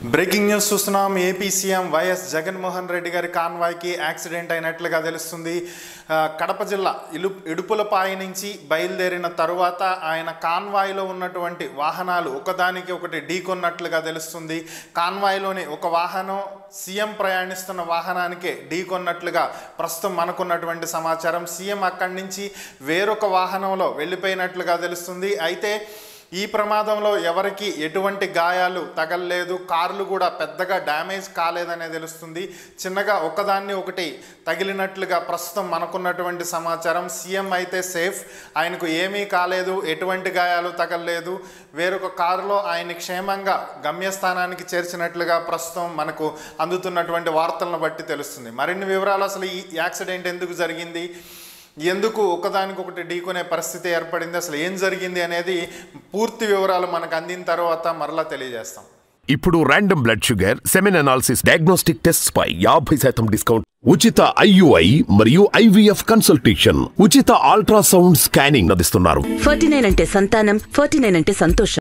Breaking news చూస్తున్నాం. AP CM YS Jaganmohan Reddy గారి కాన్వాయ్కి యాక్సిడెంట్ అయినట్లుగా తెలుస్తుంది. కడప జిల్లా ఇడుపులపాయ నుంచి బయలుదేరిన తరువాత ఆయన కాన్వాయ్లో ఉన్నటువంటి వాహనాలు ఒకదానికి ఒకటి ఢీకొన్నట్లుగా తెలుస్తుంది. కాన్వాయ్లోని ఒక వాహనం సీఎం ప్రయాణిస్తున్న వాహనానికే ఢీకొన్నట్లుగా ప్రస్తుతం మనకున్నటువంటి సమాచారం. సీఎం అక్కడి నుంచి వేరొక వాహనంలో వెళ్ళిపోయినట్లుగా తెలుస్తుంది. అయితే ఈ ప్రమాదంలో ఎవరికి ఎటువంటి గాయాలు తగలలేదు, కార్లు కూడా పెద్దగా డ్యామేజ్ కాలేదనే తెలుస్తుంది. చిన్నగా ఒకదాన్ని ఒకటి తగిలినట్లుగా ప్రస్తుతం మనకున్నటువంటి సమాచారం. సీఎం అయితే సేఫ్, ఆయనకు ఏమీ కాలేదు, ఎటువంటి గాయాలు తగలలేదు. వేరొక కారులో ఆయన క్షేమంగా గమ్యస్థానానికి చేర్చినట్లుగా ప్రస్తుతం మనకు అందుతున్నటువంటి వార్తలను బట్టి తెలుస్తుంది. మరిన్ని వివరాలు, అసలు ఈ యాక్సిడెంట్ ఎందుకు జరిగింది, ఎందుకు ఒకదానికొకటి ఢీకొనే పరిస్థితి ఏర్పడింది, అసలు ఏం జరిగింది అనేది పూర్తి వివరాలు మనకు అందిన తర్వాత మరలా తెలియజేస్తాం. ఇప్పుడు random blood sugar, semen analysis, diagnostic tests పై 50% డిస్కౌంట్, ఉచిత IUI మరియు IVF కన్సల్టేషన్, ఉచిత అల్ట్రాసౌండ్ స్కానింగ్ అందిస్తున్నారు. 49 అంటే సంతానం, 49 అంటే సంతోషం.